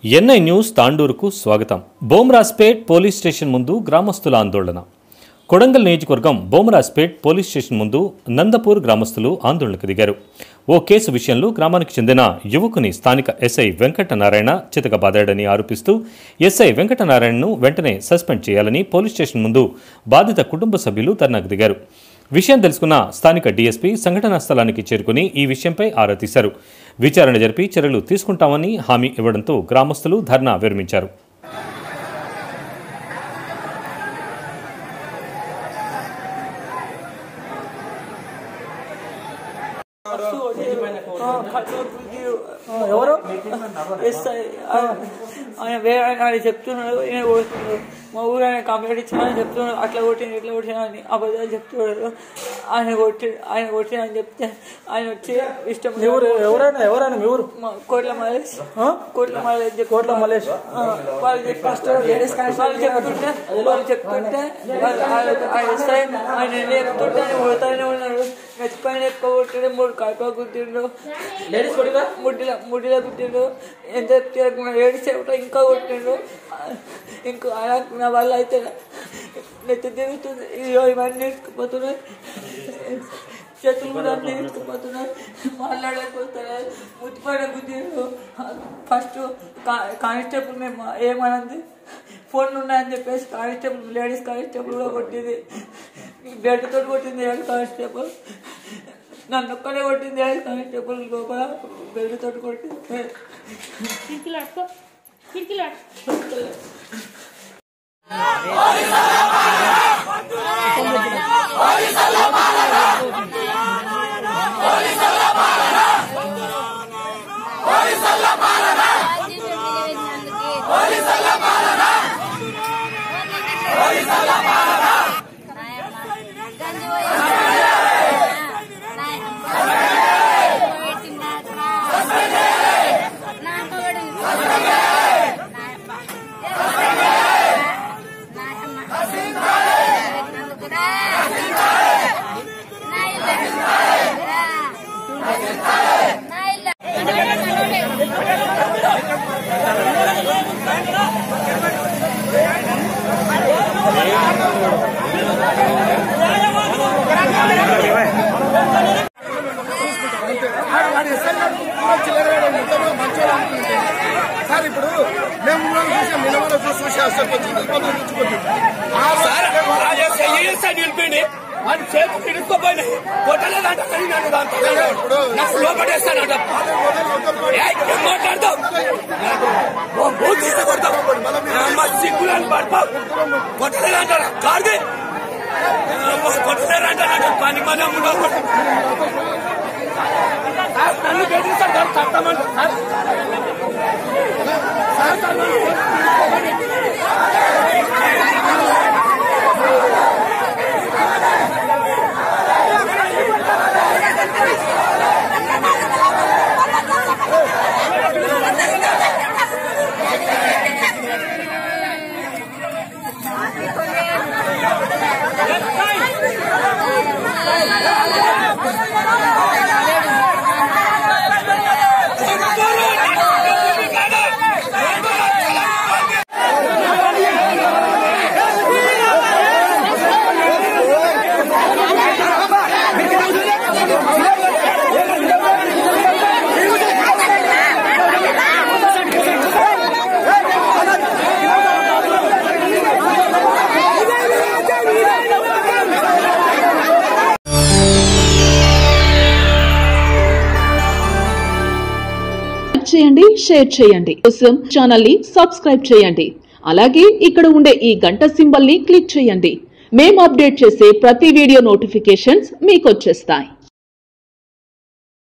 NI news తాండూరుకు స్వాగతం. బోమరాజ్పేట్ police station ముందు గ్రామస్తుల ఆందోళన. కొడంగల్ నియోజకవర్గం బోమరాజ్పేట్ పోలీస్ స్టేషన్ ముందు నందపూర్ గ్రామస్తులు ఆందోళనకు దిగారు. ఓ కేసు విషయంలో గ్రామానికి చెందిన యువకుని స్థానిక ఎస్ఐ వెంకటనారాయణ చితకబాదాడని ఆరోపిస్తూ ఎస్ఐ వెంకటనారాయణను వెంటనే సస్పెండ్ చేయాలని పోలీస్ స్టేషన్ ముందు బాధిత కుటుంబ సభ్యులు ధర్నాకు దిగారు. విషయం తెలుసుకున్న స్థానిక డీఎస్పీ సంఘటనా స్థలానికి చేరుకుని ఈ విషయంపై ఆరా తీశారు. విచారణ జరిపి చర్యలు తీసుకుంటామని హామీ ఇవ్వడంతో గ్రామస్తులు ధర్నా విరమించారు. ఎవరు ఆయన వేరే ఆయన చెప్తున్నాడు, ఈయన కొడుతున్నాడు. మా ఊరు ఆయన కంప్లైంట్ ఇచ్చానని చెప్తున్నాడు. అట్లా కొట్టిన ఇట్లా కొట్టినా అని అబద్ధాలు చెప్తున్నాడు. ఆయన కొట్టిన అని చెప్తే ఆయన వచ్చి ఇష్టం. ఎవరైనా మీ ఊరు? కోట్ల మలేష్ వాళ్ళు చెప్తుంటే ఆయన చెప్తుంటే ఆయన కొడతానే ఉన్నాడు. పైన ఎక్కువ కొట్టిండు, 3 కడప గుద్దిండు, ముడ్డిలో గుద్దిండు. ఎంత ఏడిస్తే ఇంకా కొట్టిండు. ఇంకా నా వల్ల అయితే నెత్తి తిరుగుతుంది. ఇవన్నీ తీసుకుపోతున్నాయి, చేతులు కూడా తీసుకుపోతున్నాయి, మాట్లాడలేకపోతున్నాయి. ముద్దుపైన గుద్దిండు. ఫస్ట్ కానిస్టేబుల్ మేము ఏమన్నది ఫోన్లు ఉన్నాయని చెప్పేసి కానిస్టేబుల్ లేడీస్ కానిస్టేబుల్ కూడా కొట్టింది. బెడ్ తోటి కొట్టింది కానిస్టేబుల్. నన్ను ఒక్కడే కొట్టింది కానిస్టేబుల్. లోపల బెడ్ తోటి కొట్టింది. సార్ ఇప్పుడు మేము నిలిపిండి వాడి చేతులు తిరుగుకోపోయినాయి. కొట్టలేదంట నాకు లోపడేస్తానంట. మాట్లాడతాం సిగ్గులని పడిపో. కొట్టలేదంటారా కాదు, కొట్టలేదంట. పని మనం నన్ను బెదిరిస్తాడు సార్, చట్టమంటారు సార్. చేయండి, షేర్ చేయండి. కోసం ఛానల్ ని సబ్స్క్రైబ్ చేయండి. అలాగే ఇక్కడ ఉండే ఈ గంట సింబల్ ని క్లిక్ చేయండి. మేము అప్డేట్ చేసే ప్రతి వీడియో నోటిఫికేషన్స్ మీకు వచ్చేస్తాయి.